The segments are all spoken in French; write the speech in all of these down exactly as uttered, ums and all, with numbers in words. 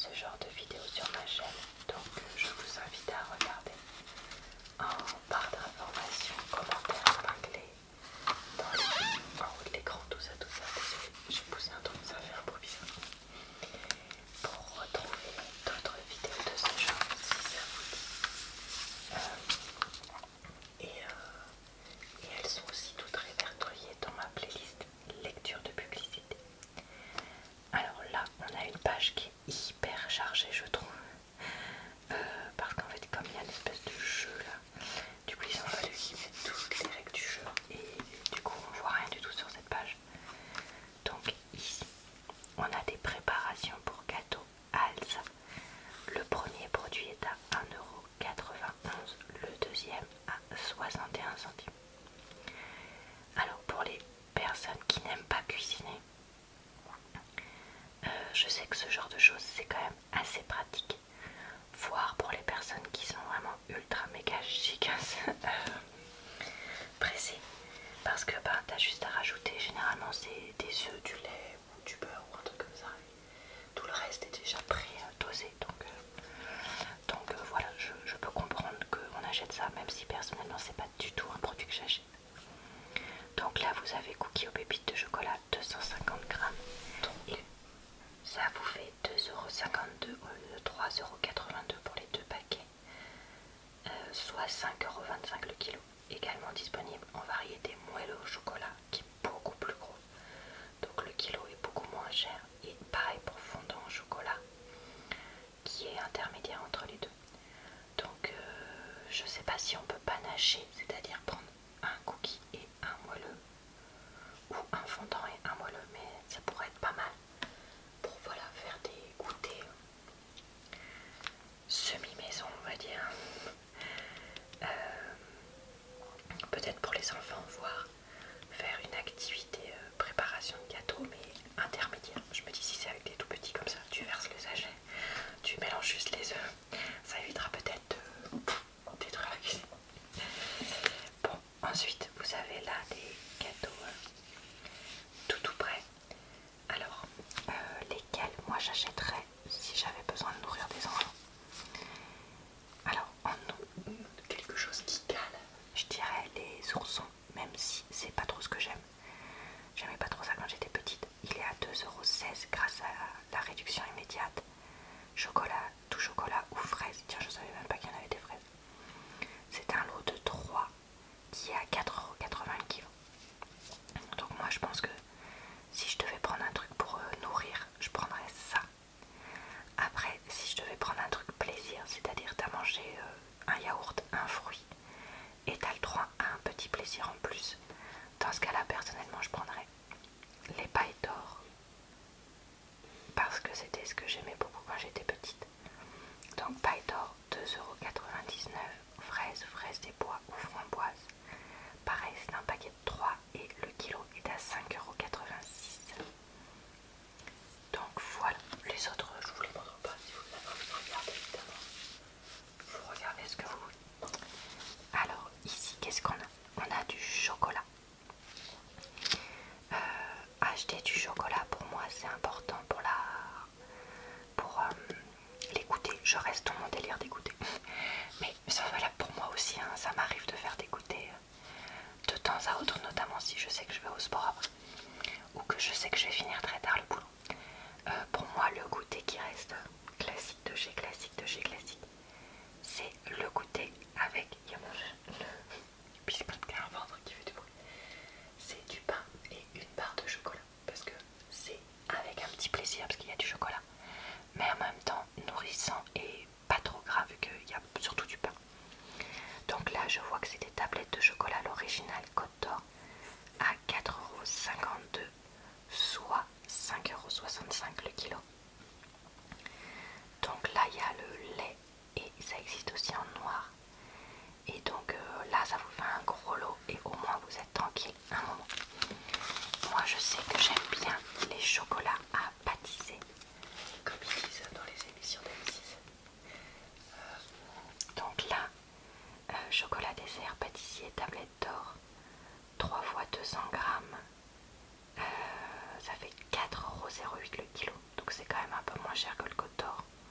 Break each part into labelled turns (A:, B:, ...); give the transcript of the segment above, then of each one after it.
A: ce genre de vidéos sur ma chaîne, donc je vous invite à regarder en barre d'informations, commentaires épinglés, dans les, en haut de l'écran, tout ça, tout ça. Désolé, j'ai poussé un truc, ça fait un bruit bizarre. Pour retrouver d'autres vidéos de ce genre, si ça vous dit. Euh, et, euh, et elles sont aussi toutes répertoriées dans ma playlist lecture de publicité. Alors là, on a une page qui est hyper chargée, je trouve. Euh, parce qu'en fait, comme il y a une espèce de jeu là, du coup, ils ont fallu qu'ils mettent toutes les règles du jeu. Et du coup, on voit rien du tout sur cette page. Donc ici, on a des préparations pour gâteaux Hals. Le premier produit est à un euro quatre-vingt-onze, le deuxième à soixante et un centimes. Alors pour les personnes qui n'aiment pas cuisiner, euh, je sais que ce genre de choses c'est quand même assez pratique, voire pour les personnes qui sont vraiment ultra méga gigas euh, pressées, parce que bah, t'as juste à rajouter, généralement c'est des œufs, du lait ou du beurre ou un truc comme ça, et tout le reste est déjà pré-dosé, donc, euh, donc euh, voilà, je, je peux comprendre qu'on achète ça, même si personnellement c'est pas du tout un produit que j'achète. Donc là vous avez cookies aux pépites de chocolat deux cent cinquante grammes et ça vous fait deux euros cinquante-deux au lieu de trois euros quatre-vingt-deux pour les deux paquets, euh, soit cinq euros vingt-cinq le kilo. Également disponible en variété moelleux au chocolat qui est beaucoup plus gros, donc le kilo est beaucoup moins cher, et pareil pour fondant au chocolat qui est intermédiaire entre les deux. Donc euh, je sais pas si on peut panacher, c'est-à-dire prendre un cookie et un moelleux, ou un fondant et un moelleux, mais ça pourrait être pas mal pour voilà faire des goûters semi-maison, on va dire. Euh, Peut-être pour les enfants, voire faire une activité euh, préparation de gâteau, mais intermédiaire. Je me dis, si c'est avec des tout petits comme ça, tu verses le sachet, tu mélanges juste les œufs, ça évitera peut-être de détruire la cuisine. Bon, ensuite vous avez là des gâteaux euh, tout tout prêts. Alors, euh, lesquels moi j'achèterais si j'avais besoin de nourrir des enfants? Alors, en quelque chose qui cale, je dirais les oursons, même si c'est pas trop ce que j'aime. J'aimais pas trop ça quand j'étais petite. Il est à deux euros seize grâce à la réduction immédiate. Chocolat, tout chocolat ou fraises. Tiens, je savais même pas qu'il y en avait des fraises. C'est un lot de trois qui est à quatre euros quatre-vingts le kilo. Donc moi je pense que si je devais prendre un truc pour euh, nourrir, je prendrais ça. Après, si je devais prendre un truc plaisir, c'est-à-dire t'as mangé euh, un yaourt, un fruit, et t'as le droit à un petit plaisir en plus, dans ce cas-là, personnellement, je prendrais les pailles d'or, parce que c'était ce que j'aimais beaucoup quand j'étais petite. Donc paille d'or, deux euros quatre-vingt-dix-neuf, fraises, fraises des bois ou framboises. Pareil, c'est un paquet de trois et le kilo est à cinq euros quatre-vingt-six. Donc voilà, les autres je vous les montre pas, si vous avez envie de regarder évidemment. Vous regardez ce que vous voulez. Alors ici, qu'est-ce qu'on a? On a du chocolat. Euh, acheter du chocolat pour moi c'est important pour la pour euh, les goûter. Je reste dans mon délire des goûters. Mais ça valable pour moi aussi, hein. Ça m'arrive de faire des goûters de temps à autre, notamment si je sais que je vais au sport après ou que je sais que je vais finir très tard le boulot. Euh, pour moi, le goûter qui reste classique de chez classique de chez classique, c'est le goûter avec, il y a mon le biscuit qui a un ventre qui fait du bruit. C'est du pain et une barre de chocolat, parce que c'est avec un petit plaisir, parce qu'il y a du chocolat, mais en même temps nourrissant et pas trop gras vu qu'il y a surtout du pain. Donc là je vois que c'est des tablettes de chocolat à l'original Côte d'Or à quatre euros cinquante-deux, soit cinq euros soixante-cinq le kilo. Donc là il y a le lait et ça existe aussi en noir. Et donc euh, là ça vous fait un gros lot et au moins vous êtes tranquille un moment. Moi je sais que j'aime bien les chocolats à pâtisser, comme ils disent dans les émissions d'M six. Euh, donc là, euh, chocolat dessert pâtissier tablette d'or, trois fois deux cents grammes, euh, ça fait quatre euros zéro huit le kilo. Donc c'est quand même un peu moins cher que le Côte d'Or.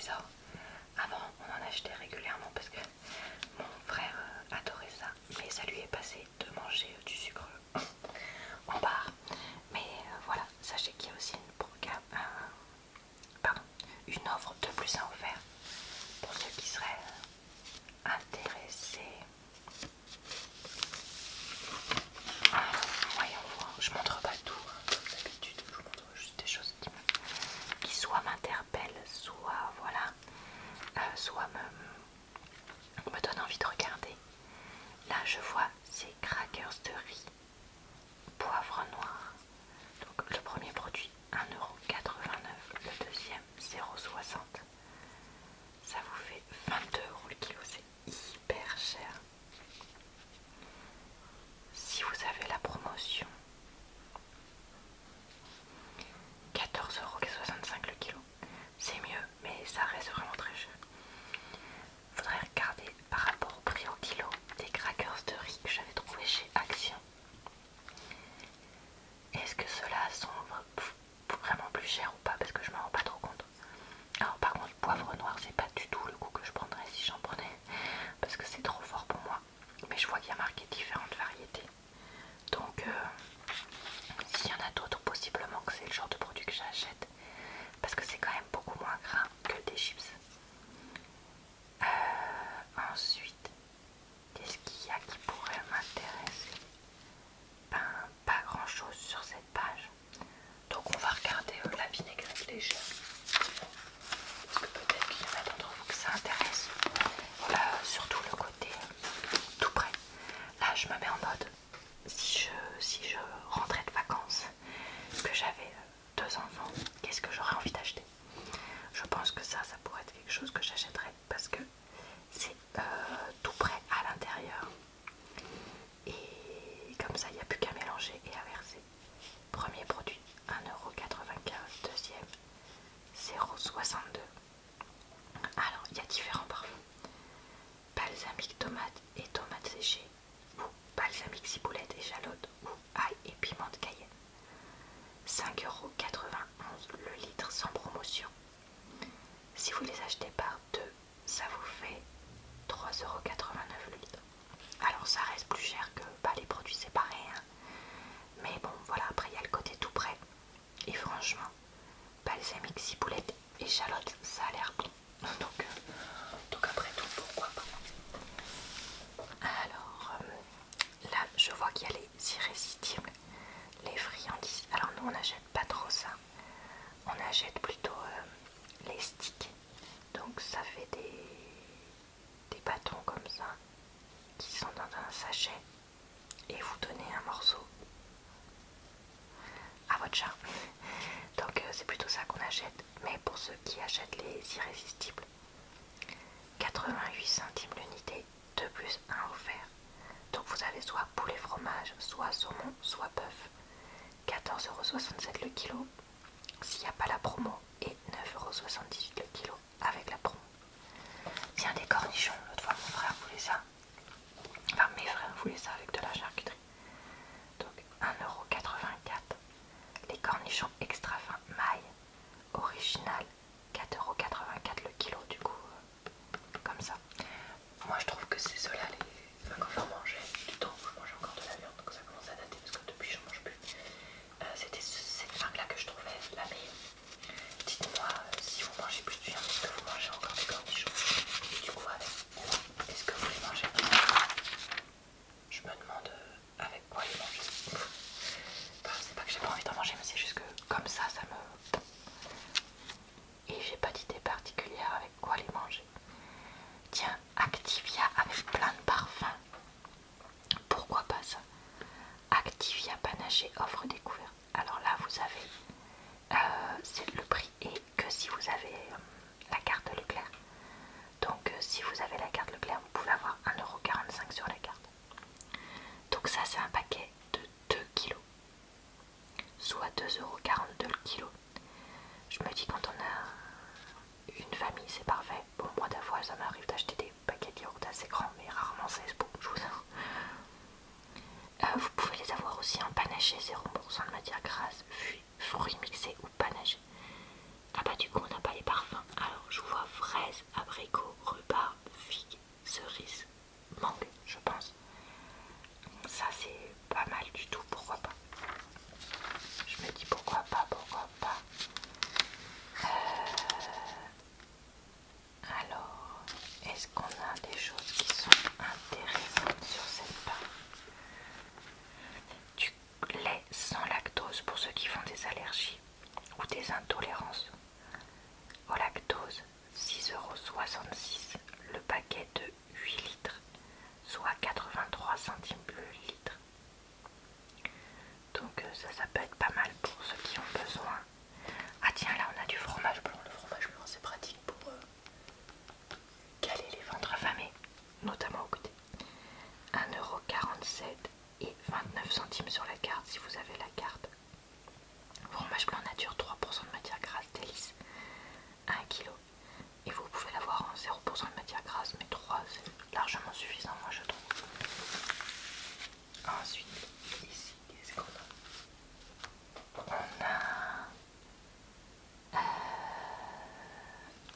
A: ça. Avant on en achetait régulièrement parce que mon frère euh, adorait ça, mais ça lui est passé de manger euh, du sucre en barre. Mais euh, voilà, sachez qu'il y a aussi une, programme, un, pardon, une offre de plus un offert pour ceux qui seraient euh, intéressés. Alors, voyons voir, je montre pas tout, hein, comme d'habitude, je vous montre juste des choses qui, qui soit m'interpellent, soit voilà, euh, soit me, me donnent envie de regarder. Là je vois ces crackers de riz poivre noir. Donc le premier produit un euro quatre-vingt-neuf, le deuxième zéro virgule soixante. Ça vous fait vingt-deux euros le kilo, c'est hyper cher. Si vous avez la promotion, quatorze euros soixante-cinq le kilo, c'est mieux, mais ça reste vraiment très cher. Faudrait regarder par rapport au prix au kilo des crackers de riz que j'avais trouvé chez Action. Est-ce que ceux-là sont vraiment plus chers ou pas, parce que je m'en rends pas trop compte. Alors par contre, poivre noir, c'est pas du tout le goût que je prendrais si j'en prenais, parce que c'est trop fort pour moi. Mais je vois qu'il y a marqué différentes variétés. Donc euh, s'il y en a d'autres, possiblement que c'est le genre de produit que j'achète, parce que c'est quand même beaucoup moins gras que des chips. Euh, ensuite, qu'est-ce qu'il y a qui pourrait m'intéresser? Ben, pas grand chose sur cette page. Donc on va regarder euh, la vinaigrette légère. Parce que peut-être qu'il y en a d'entre vous que ça intéresse. Euh, surtout le côté euh, tout près. Là je me mets en mode, si je, si je rentrais de vacances, que j'avais euh, deux enfants, qu'est-ce que j'aurais envie d'acheter? Je pense que ça, ça pourrait être quelque chose que j'achèterais parce que c'est euh, tout prêt à l'intérieur. Et comme ça, il n'y a plus qu'à mélanger et à verser. Premier produit, un euro quatre-vingt-quinze. Deuxième, zéro virgule soixante-deux. Alors, il y a différents parfums. Balsamique tomate et tomate séchée, ou balsamique ciboulette et échalote, ou ail et piment de Cayenne. cinq euros quatre-vingt-onze le litre sans promotion. Si vous les achetez par deux, ça vous fait trois euros quatre-vingt-neuf le litre. Alors ça reste plus cher que bah, les produits séparés, hein. Mais bon voilà, après il y a le côté tout prêt. Et franchement, balsamique ciboulette et échalote, ça a l'air bon. Donc, euh, donc après tout, pourquoi pas. Alors euh, là, je vois qu'il y a les irrésistibles, les friandises. Alors nous, on n'achète pas trop ça. On achète plutôt euh, les sticks. Donc ça fait des, des bâtons comme ça qui sont dans un sachet et vous donnez un morceau à votre chat. Donc euh, c'est plutôt ça qu'on achète. Mais pour ceux qui achètent les irrésistibles, quatre-vingt-huit centimes l'unité, deux plus un offert. Donc vous avez soit poulet fromage, soit saumon, soit bœuf. quatorze euros soixante-sept le kilo s'il n'y a pas la promo et neuf euros soixante-dix-huit le kilo avec la promo. Tiens, des cornichons, l'autre fois mon frère voulait ça. Enfin mes frères voulaient ça avec de la charcuterie. Donc un euro quatre-vingt-quatre. Les cornichons extra fins maille original, quatre euros quatre-vingt-quatre le kilo du coup. Euh, comme ça. Moi je trouve que c'est ceux-là les... Enfin, quand j'en mangeais du temps où je mangeais encore de la viande, donc ça commence à dater parce que depuis je mange plus. Euh, C'était cette marque-là que je trouvais la meilleure. Dites-moi euh, si vous mangez plus de viande, est-ce que vous mangez encore des cornichons? Et du coup avec quoi est-ce que vous les mangez? Je me demande euh, avec quoi les manger. Enfin, c'est pas que j'ai pas envie d'en manger, mais c'est juste que comme ça, ça me... Et j'ai pas d'idée particulière avec quoi les manger. Tiens, Activia avec plein de parfums. Pourquoi pas ça? Activia panaché offre découverte. Alors là vous avez euh, c'est le prix est que si vous avez euh, la carte Leclerc. Donc euh, si vous avez la carte Leclerc, vous pouvez avoir un euro quarante-cinq sur la carte. Donc ça c'est un paquet de deux kilos, soit deux euros quarante-deux le kilo. Je me dis quand on a une famille c'est parfait. Bon, moi des fois ça m'arrive d'acheter des paquets de yaourt assez grands, mais rarement seize pots, je vous avoue. Euh, vous pouvez les avoir aussi en panaché, zéro pour cent de matière grasse, fruits mixés ou panaché. Ah bah du coup on n'a pas les parfums, alors je vous vois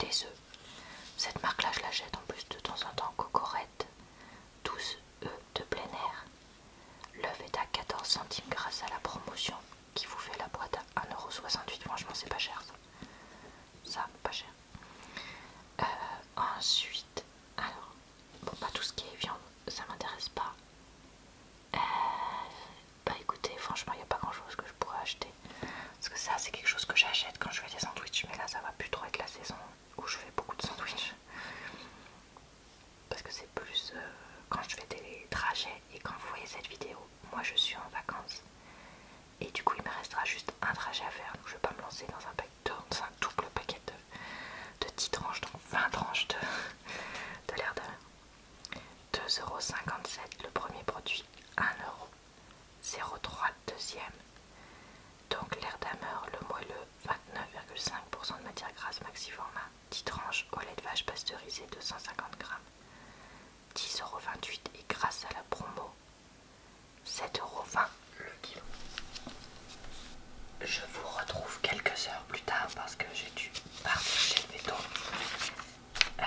A: des œufs. Cette marque là je la jette en plus de temps en temps. Cocorette, douze œufs de plein air. L'œuf est à quatorze centimes grâce à la promotion qui vous fait la boîte à un euro soixante-huit. Franchement c'est pas cher ça. Ça, pas cher. Euh, ensuite, alors, bon bah tout ce qui est viande, ça m'intéresse pas. Euh, bah écoutez, franchement il n'y a pas grand chose que je pourrais acheter. Parce que ça c'est quelque chose que j'achète quand je fais des sandwichs. Mais là ça va plus trop être la saison où je fais beaucoup de sandwichs. Parce que c'est plus euh, quand je fais des trajets. Et quand vous voyez cette vidéo, moi je suis en vacances. Et du coup il me restera juste un trajet à faire. Donc je vais pas me lancer dans un, pack de, dans un double paquet de, de dix tranches. Donc vingt tranches de, de l'air de mer. deux euros cinquante-sept le premier produit, un euro zéro virgule trois le deuxième. Donc l'air d'Hammer, le moelleux, vingt-neuf virgule cinq pour cent de matière grasse maxi format, dix tranches au lait de vache pasteurisé deux cent cinquante grammes, dix euros vingt-huit et grâce à la promo, sept euros vingt le kilo. Je vous retrouve quelques heures plus tard parce que j'ai dû partir chez le béton euh,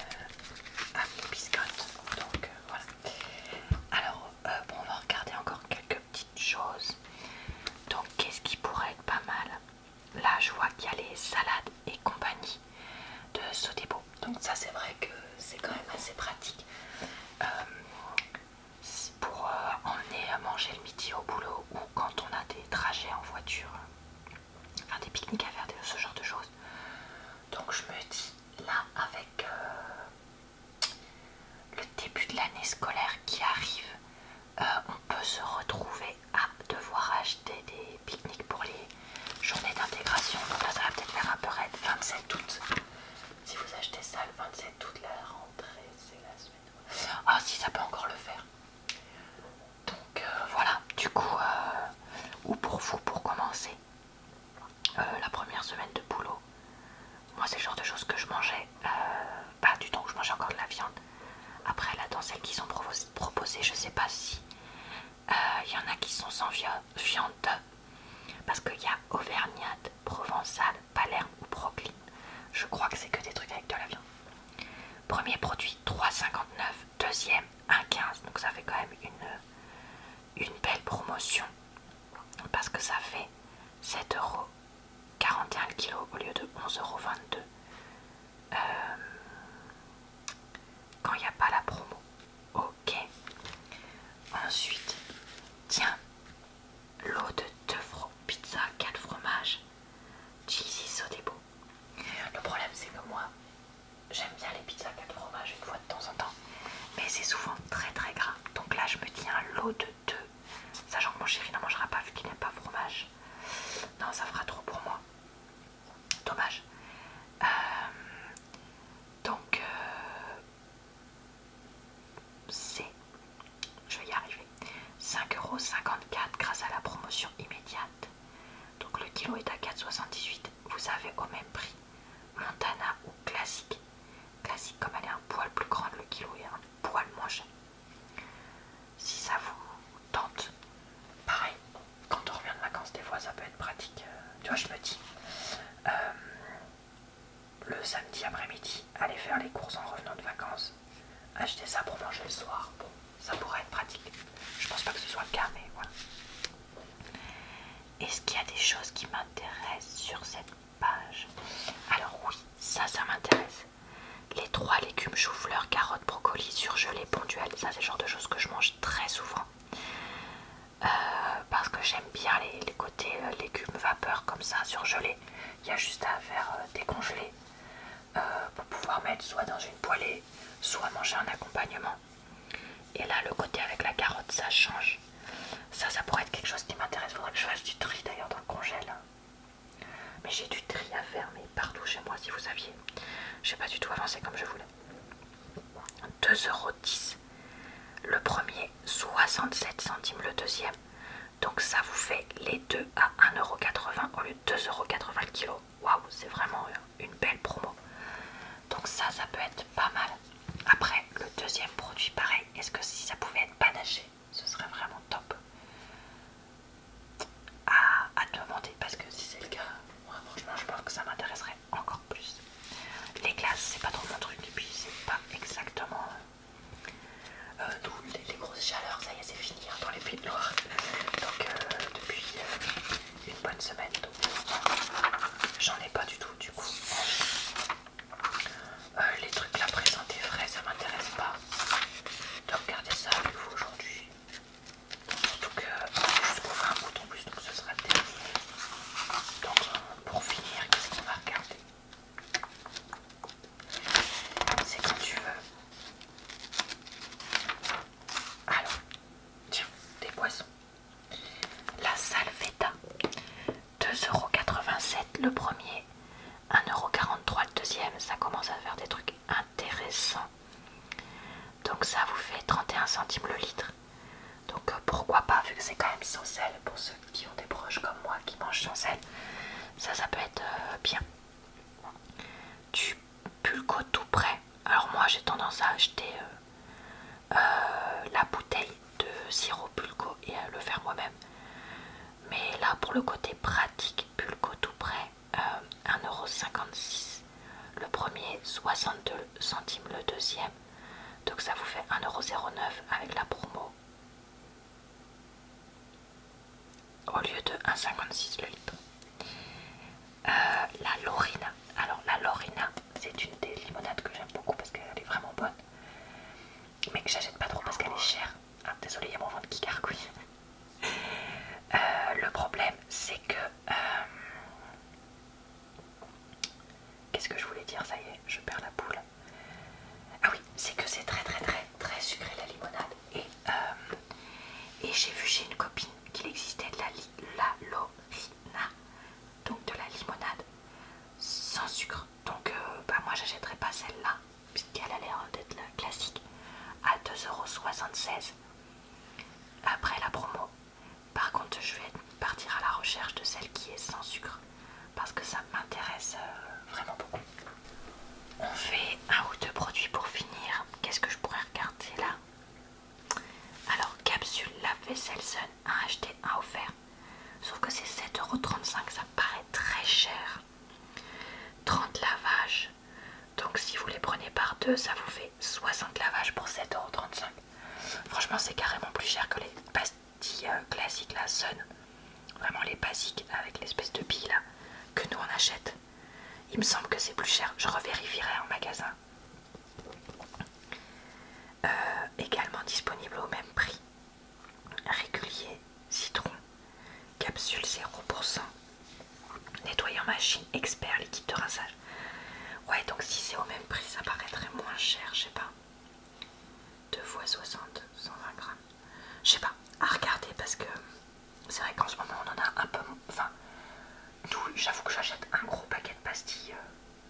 A: à mes biscottes. Donc euh, voilà. Alors euh, bon, on va regarder encore quelques petites choses. Donc qu'est-ce qui pourrait être pas mal? Là je vois qu'il y a les salades et compagnie de Sodebo. Donc ça c'est vrai que c'est quand même assez pratique euh, pour euh, emmener à manger le midi au boulot ou quand on a des trajets en voiture, enfin des pique-niques à faire, des, ce genre de choses. Donc je me dis là avec euh, le début de l'année scolaire qui arrive, euh, on peut se retrouver à devoir acheter des pique-niques pour les journées d'intégration. Donc là ça va peut-être faire un peu raide. vingt-sept août, si vous achetez ça le vingt-sept août, la rentrée c'est la semaine. Ah si, ça peut encore le faire. Donc euh, voilà, du coup euh, ou pour vous, pour commencer euh, la première semaine de boulot, moi c'est le genre de choses que je mangeais euh, pas du temps où je mangeais encore de la viande. Après là dans celles qui sont proposées, je sais pas si il euh, y en a qui sont sans viande, parce qu'il y a auvergnate, provençale, palerme ou brocoli. Je crois que c'est que des trucs avec de la viande. Premier produit trois cinquante-neuf, deuxième un quinze, donc ça fait quand même une, une belle promotion parce que ça fait sept euros quarante et un le kilo au lieu de onze euros vingt-deux euh, quand il n'y a pas la promo. Ok. Ensuite, tiens, l'eau de deux pizza quatre fromages cheesy Sodebo. Le problème c'est que moi j'aime bien les pizzas quatre fromages une fois de temps en temps, mais c'est souvent très très gras. Donc là je me dis un lot de deux, sachant que mon chéri n'en mangera pas vu qu'il n'aime pas fromage. Non, ça fera trop pour moi. Dommage. Euh, donc euh, c'est, je vais y arriver, cinq euros cinquante-quatre grâce à la promotion immédiate. Donc le kilo est à quatre euros soixante-dix-huit. Vous avez au même prix Montana ou classique. Classique comme elle est un poil plus grande, le kilo est un poil moins cher. Si ça vous tente, pareil, quand on revient de vacances des fois ça peut être pratique. Tu vois, je me dis euh, le samedi après-midi aller faire les courses en revenant de vacances, acheter ça pour manger le soir, bon, ça pourrait être pratique. Je pense pas que ce soit le cas, mais voilà. Est-ce qu'il y a des choses qui m'intéressent sur cette page? Alors oui, ça, ça m'intéresse. Les trois légumes, chou-fleur, carottes, brocoli, surgelés, ponduels, ça c'est le genre de choses que je mange très souvent. Euh, parce que j'aime bien les, les côtés euh, légumes vapeur comme ça, surgelés. Il y a juste à faire euh, décongeler euh, pour pouvoir mettre soit dans une poêlée, soit manger en accompagnement. Et là, le côté avec la carotte, ça change. Ça, ça pourrait être quelque chose qui m'intéresse. Faudrait que je fasse du tri d'ailleurs dans le congèle. Mais j'ai du tri à faire, mais partout chez moi, si vous saviez. J'ai pas du tout avancé comme je voulais. deux euros dix le premier, soixante-sept centimes le deuxième. Donc ça vous fait les deux à un euro quatre-vingts au lieu de deux euros quatre-vingts le kilo. Waouh, c'est vraiment une belle promo. Donc ça, ça peut être pas mal. Après, le deuxième produit, pareil. Est-ce que si ça pouvait être panaché, ce serait vraiment top. À, à demander, parce que si c'est le cas, moi, franchement, je pense que ça m'intéresserait encore plus. Les ça commence à faire des trucs intéressants. Donc ça vous fait trente et un centimes le litre. Donc euh, pourquoi pas, vu que c'est quand même sans sel, pour ceux qui ont des proches comme moi qui mangent sans sel, ça ça peut être euh, bien. Du Pulco tout prêt. Alors moi j'ai tendance à acheter euh, euh, la bouteille de sirop Pulco et à le faire moi-même. Mais là pour le côté pratique, Pulco tout prêt, euh, un euro cinquante-six le premier, soixante-deux centimes le deuxième. Donc ça vous fait un euro zéro neuf avec la promo. Au lieu de un euro cinquante-six le litre. Euh, la Lorina. Alors la Lorina, c'est une des limonades que j'aime beaucoup parce qu'elle est vraiment bonne. Mais que j'achète pas trop parce qu'elle est chère. Ah, désolé, il y a mon ventre qui gargouille. Euh, le problème, c'est que... Euh... Qu'est-ce que je voulais dire? Ça y est, je perds la boule. Ah oui, c'est que c'est très très très très sucré la limonade. Et, euh... et j'ai vu chez une copine qu'il existait de la, li la Lorina. Donc de la limonade sans sucre. Donc euh, bah moi j'achèterai pas celle-là, puisqu'elle a l'air d'être la classique, à deux euros soixante-seize après la promo. Par contre je vais partir à la recherche de celle qui est sans sucre, parce que ça m'intéresse euh, vraiment beaucoup. On fait un ou deux produits pour finir. Qu'est-ce que je pourrais regarder là? Alors capsule lave-vaisselle Sun, un acheté, un offert. Sauf que c'est sept euros trente-cinq, ça paraît très cher. trente lavages. Donc si vous les prenez par deux, ça vous fait soixante lavages pour sept euros trente-cinq. Franchement, c'est carrément plus cher que les pastilles euh, classiques, la Sun. Vraiment les basiques avec l'espèce de bille là que nous on achète. Il me semble que c'est plus cher. Je revérifierai en magasin. Euh, également disponible au même prix. Régulier, citron, capsule zéro pour cent. Nettoyant machine expert liquide de rinçage. Ouais, donc si c'est au même prix, ça paraîtrait moins cher, je sais pas. deux fois soixante, cent vingt grammes. Je sais pas, à regarder parce que c'est vrai qu'en ce moment on en a un peu. Enfin, nous, j'avoue que j'achète un gros paquet de pastilles euh,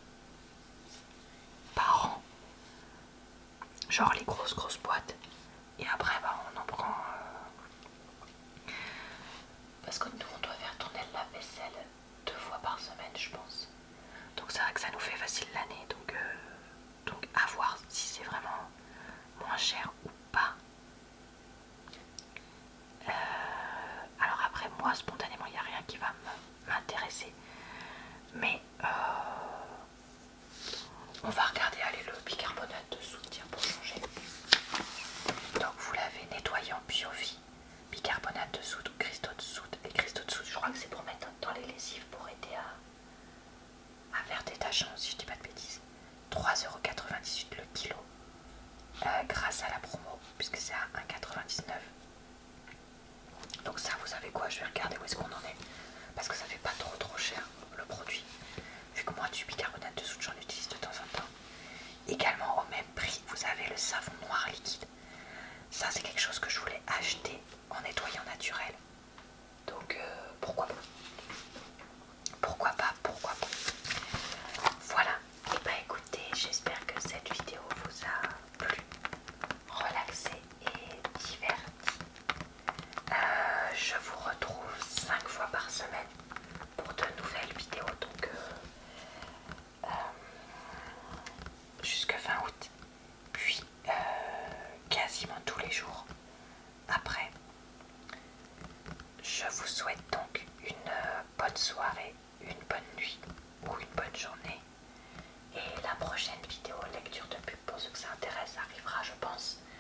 A: par an. Genre les grosses grosses boîtes. Et après, bah, on en prend. Euh, parce que nous, on doit faire tourner le lave-vaisselle deux fois par semaine, je pense. Donc c'est vrai que ça nous fait facile l'année. Donc, euh, donc à voir si c'est vraiment moins cher ou pas. Euh, alors après, moi, spontanément, il n'y a rien qui va m'intéresser. Mais euh, on va regarder, allez, le bicarbonate de soude, tiens, pour changer. Donc vous l'avez nettoyant Biovie, bicarbonate de soude, cristaux de soude. Les cristaux de soude, je crois que c'est pour mettre dans les lessives pour aider à, à faire détachant, si je dis pas de bêtises. trois euros quatre-vingt-dix-huit le kilo, euh, grâce à la promo, puisque c'est à un euro quatre-vingt-dix-neuf. Donc ça, vous savez quoi, je vais regarder où est-ce qu'on en est, parce que ça fait pas trop trop cher le produit, vu que moi du bicarbonate de soude j'en utilise de temps en temps. Également au même prix, vous avez le savon noir liquide. Ça c'est quelque chose que je voulais acheter en nettoyant naturel. Donc euh, pourquoi pas. Pourquoi pas, pourquoi pas. Voilà, et bah écoutez, j'espère que cette vidéo vous a plu, relaxé et diverti. Euh, je vous retrouve cinq fois par semaine pour de nouvelles vidéos, donc euh, euh, jusque fin août, puis euh, quasiment tous les jours après. Je vous souhaite donc une euh, bonne soirée, une bonne nuit ou une bonne journée, et la prochaine vidéo lecture de pub pour ceux que ça intéresse arrivera, je pense,